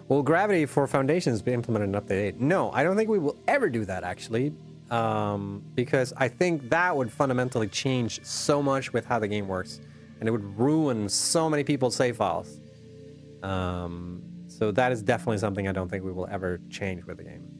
Will Gravity for Foundations be implemented in Update 8? No, I don't think we will ever do that, actually. Because I think that would fundamentally change so much with how the game works. And it would ruin so many people's save files. So that is definitely something I don't think we will ever change with the game.